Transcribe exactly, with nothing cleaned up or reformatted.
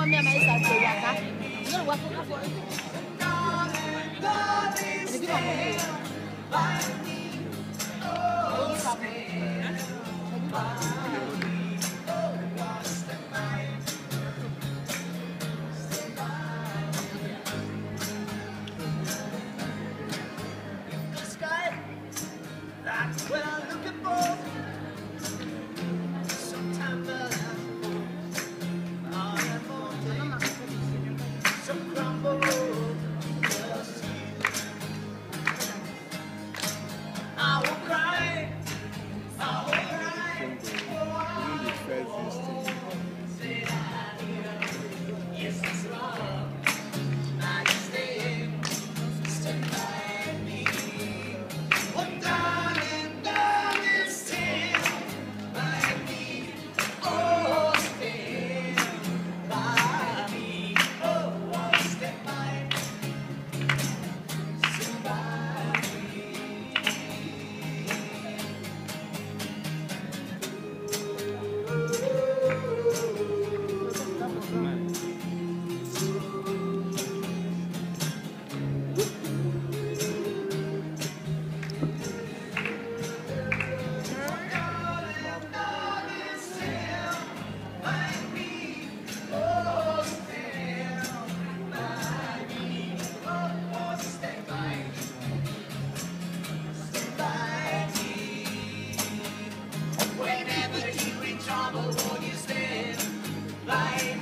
me my son to waka. You know what for? And give me That's what I'm looking for. Sometimes I am on some crumble. I will cry. I will cry. Yes, it's wrong. I just stay, stay by me. Oh, darling, darling, stay by me. Oh, stay by me. Oh, stay by me. Stay by whenever you're in trouble, won't you stand by